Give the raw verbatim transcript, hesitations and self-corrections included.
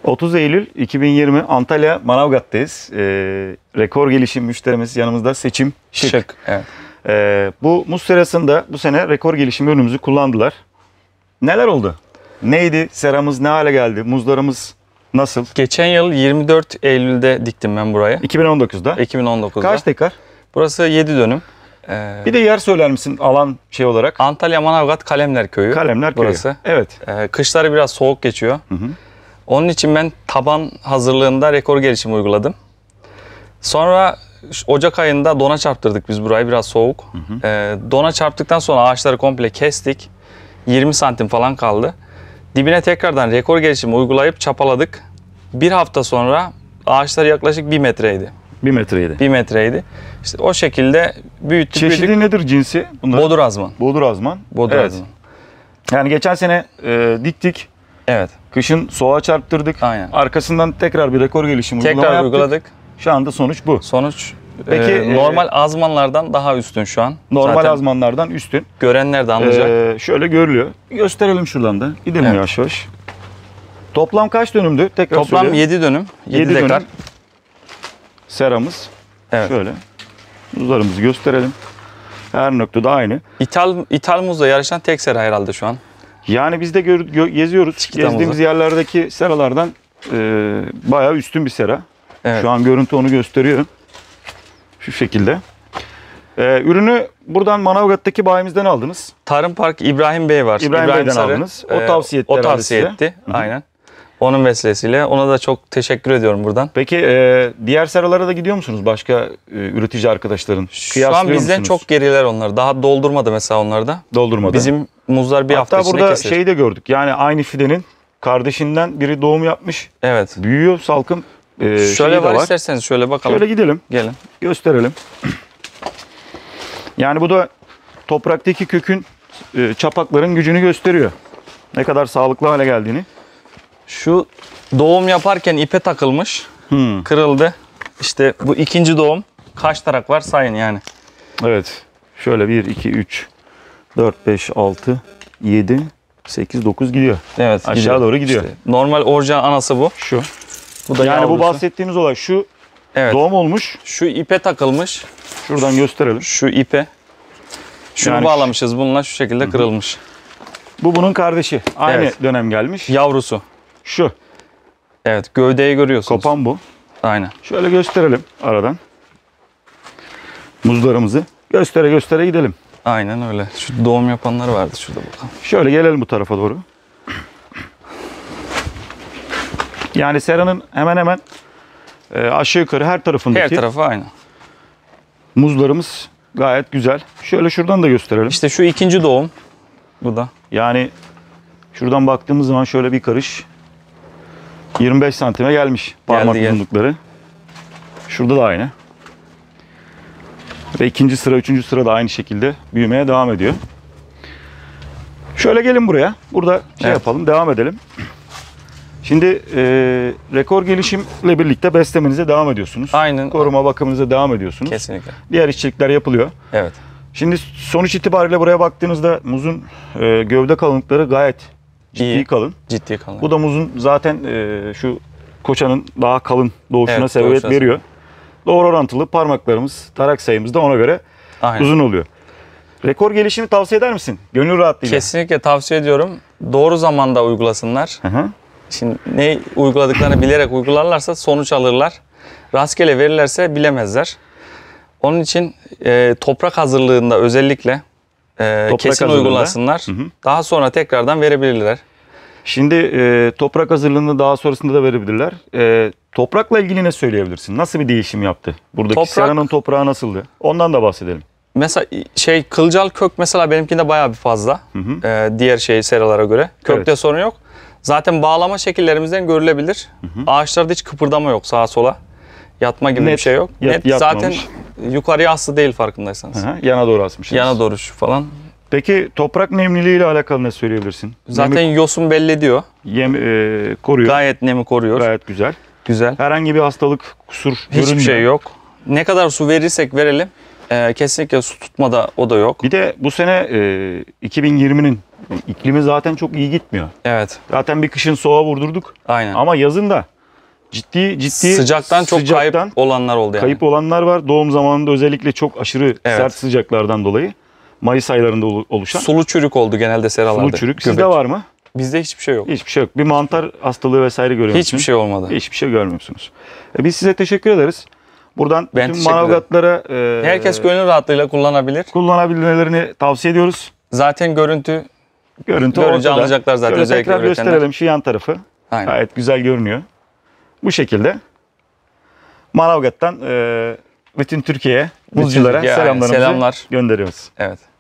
otuz Eylül iki bin yirmi Antalya Manavgat'tayız. Ee, rekor gelişim müşterimiz yanımızda Seçim Şık. Şık, evet. Ee, bu muz serasında bu sene rekor gelişim ürünümüzü kullandılar. Neler oldu? Neydi? Seramız ne hale geldi? Muzlarımız nasıl? Geçen yıl yirmi dört Eylül'de diktim ben burayı. iki bin on dokuzda. iki bin on dokuzda. Kaç dekar? Burası yedi dönüm. Ee, Bir de yer söyler misin alan şey olarak? Antalya Manavgat Kalemler Köyü. Kalemler Köyü. Burası. Evet. Ee, kışları biraz soğuk geçiyor. Hı hı. Onun için ben taban hazırlığında rekor gelişimi uyguladım. Sonra Ocak ayında dona çarptırdık biz burayı, biraz soğuk. Hı hı. Ee, dona çarptıktan sonra ağaçları komple kestik. yirmi santim falan kaldı. Dibine tekrardan rekor gelişimi uygulayıp çapaladık. Bir hafta sonra ağaçlar yaklaşık bir metreydi. Bir metreydi. Bir metreydi. İşte o şekilde büyüttük. Çeşidi büyüdük. nedir cinsi? Bunlar? Bodur azman. Bodur azman. Bodur Evet. azman. Yani geçen sene e, diktik. Evet. Kışın soğuğa çarptırdık. Aynen. Arkasından tekrar bir rekor gelişimi uygulama Tekrar yaptık. uyguladık. Şu anda sonuç bu. Sonuç Peki, e, normal azmanlardan daha üstün şu an. Normal Zaten azmanlardan üstün. görenler de anlayacak. Ee, şöyle görülüyor. Gösterelim şuradan da. Gidelim Evet. yavaş yavaş. Toplam kaç dönümdü? Tekrar Toplam söyleyeyim. yedi dönüm. yedi yedi dekar. dönüm seramız. Evet. Şöyle. Muzlarımızı gösterelim. Her noktada aynı. İthal, ithal muzla yarışan tek sera herhalde şu an. Yani biz de gör, gö, geziyoruz. Çikita Gezdiğimiz muzu. yerlerdeki seralardan e, bayağı üstün bir sera. Evet. Şu an görüntü onu gösteriyor. Şu şekilde. Ee, ürünü buradan Manavgat'taki bayimizden aldınız. Tarım Park İbrahim Bey var. İbrahim Bey'den Sarı. aldınız. O tavsiye etti O herhalde tavsiye size. etti. Hı hı. Aynen. Onun vesilesiyle ona da çok teşekkür ediyorum buradan. Peki e, diğer seralara da gidiyor musunuz? Başka e, üretici arkadaşların? Şu an bizden musunuz? çok geriler onlar. Daha doldurmadı mesela onlar da. Doldurmadı. Bizim muzlar bir hafta Hatta içinde burada kesilir. şeyi de gördük. Yani aynı fidenin kardeşinden biri doğum yapmış. Evet. Büyüyor salkım. E, şeyi Şöyle de var, var. isterseniz şöyle bakalım. Şöyle gidelim. Gelin. Gösterelim. Yani bu da topraktaki kökün e, çapakların gücünü gösteriyor. Ne kadar sağlıklı hale geldiğini. Şu doğum yaparken ipe takılmış. Hmm. Kırıldı. İşte bu ikinci doğum. Kaç tarak var sayın yani. Evet. Şöyle bir, iki, üç, dört, beş, altı, yedi, sekiz, dokuz gidiyor. Evet. Aşağı gidiyor. doğru gidiyor. İşte normal orijinal anası bu. Şu. Bu da Yani yavrusu. bu bahsettiğimiz olay şu Evet. doğum olmuş. Şu ipe takılmış. Şuradan gösterelim. Şu ipe. Şunu Yani bağlamışız bununla, şu şekilde kırılmış. Bu bunun kardeşi. Aynı Evet. dönem gelmiş. Yavrusu. Şu. Evet, gövdeyi görüyorsunuz. Kopan bu. Aynen. Şöyle gösterelim aradan. Muzlarımızı göstere göstere gidelim. Aynen öyle. Şu doğum yapanlar vardı şurada bakalım. Şöyle gelelim bu tarafa doğru. Yani seranın hemen hemen e, aşağı yukarı her tarafındaki Her tarafı aynı. muzlarımız gayet güzel. Şöyle şuradan da gösterelim. İşte şu ikinci doğum. Bu da. Yani şuradan baktığımız zaman şöyle bir karış yirmi beş santime gelmiş parmak Geldi, uzunlukları. Şurada da aynı. Ve ikinci sıra, üçüncü sıra da aynı şekilde büyümeye devam ediyor. Şöyle gelin buraya. Burada şey Evet. yapalım, devam edelim. Şimdi e, rekor gelişimle birlikte beslemenize devam ediyorsunuz. Aynen. Koruma bakımınıza devam ediyorsunuz. Kesinlikle. Diğer işçilikler yapılıyor. Evet. Şimdi sonuç itibariyle buraya baktığınızda muzun e, gövde kalınlıkları gayet ciddi İyi. kalın. Ciddi kalın. Bu da muzun zaten e, şu koçanın daha kalın doğuşuna Evet, sebebiyet doğuşuna veriyor. Doğru orantılı parmaklarımız, tarak sayımız da ona göre Aynen. uzun oluyor. Rekor gelişimi tavsiye eder misin? Gönül rahatlığıyla. Kesinlikle tavsiye ediyorum. Doğru zamanda uygulasınlar. Hı hı. Şimdi ne uyguladıklarını bilerek uygularlarsa sonuç alırlar. Rastgele verirlerse bilemezler. Onun için e, toprak hazırlığında özellikle e, Toprak kesin hazırlığında. uygulasınlar. Hı hı. Daha sonra tekrardan verebilirler. Şimdi e, toprak hazırlığını daha sonrasında da verebilirler. E, toprakla ilgili ne söyleyebilirsin? Nasıl bir değişim yaptı? Buradaki Toprak- seranın toprağı nasıldı? Ondan da bahsedelim. Mesela şey kılcal kök mesela benimkinde bayağı bir fazla. Hı hı. E, diğer şey seralara göre. Kökte Evet. sorun yok. Zaten bağlama şekillerimizden görülebilir. Hı hı. Ağaçlarda hiç kıpırdama yok sağa sola. Yatma gibi Net, bir şey yok. yat- Net zaten yatmamış. yukarıya aslı değil farkındaysanız. Hı hı. Yana doğru asmışsınız. Yana doğru şu falan. Peki toprak nemliliği ile alakalı ne söyleyebilirsin? Zaten Nemi, yosun belli ediyor. yem, e, koruyor. Gayet nemi koruyor. Gayet güzel. Güzel. Herhangi bir hastalık, kusur Hiçbir görünmüyor. şey yok. Ne kadar su verirsek verelim Ee, kesinlikle su tutmada o da yok. Bir de bu sene e, iki bin yirminin iklimi zaten çok iyi gitmiyor. Evet. Zaten bir kışın soğuğa vurdurduk. Aynen. Ama yazın da ciddi ciddi sıcaktan çok sıcaktan kayıp olanlar oldu yani. kayıp olanlar var. Doğum zamanında özellikle çok aşırı Evet. sert sıcaklardan dolayı Mayıs aylarında olu- oluşan Sulu çürük oldu genelde seralarda. sulu çürük. Sizde Göbek. var mı? Bizde hiçbir şey yok. Hiçbir şey yok. Bir mantar hastalığı vesaire görüyor Hiçbir musunuz? şey olmadı. Hiçbir şey görmüyorsunuz. E, biz size teşekkür ederiz. Buradan Ben bütün teşekkür ederim. manavgatlara e, Herkes gönül rahatlığıyla kullanabilir. kullanabilmelerini tavsiye ediyoruz. Zaten görüntü Görüntü Görünce ortada. anlayacaklar zaten, Şöyle özellikle tekrar üretenler. gösterelim şu yan tarafı. aynen. Gayet güzel görünüyor. Bu şekilde Manavgat'tan e, bütün Türkiye'ye, muzculara Türkiye'ye, aynen. selamlarımızı Selamlar. gönderiyoruz. Evet.